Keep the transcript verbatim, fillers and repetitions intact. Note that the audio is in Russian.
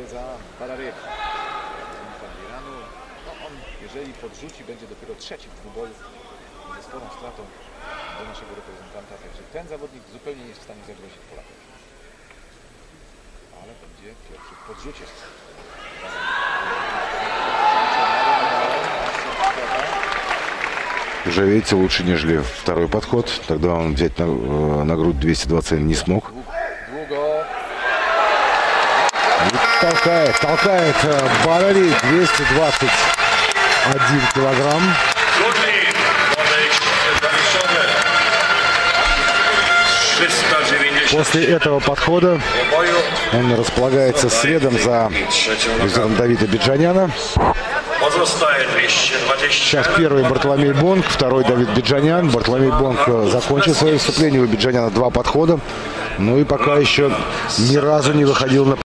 za Bararyk. No on, jeżeli podrzuci, będzie dopiero trzeci w dwuboju ze sporą stratą do naszego reprezentanta, także ten zawodnik zupełnie nie jest w stanie zagrozić Polakom. Ale będzie pierwszy w podrzucie. Уже, видите, лучше, нежели второй подход. Тогда он взять на, на грудь двести двадцать не смог. И толкает, толкает Бararyk, двести двадцать один килограмм. После этого подхода он располагается следом за Давида Биджаняна. Сейчас первый Бартоломей Бонг, второй Давид Биджанян. Бартоломей Бонг закончил свое выступление. У Биджаняна два подхода. Ну и пока еще ни разу не выходил на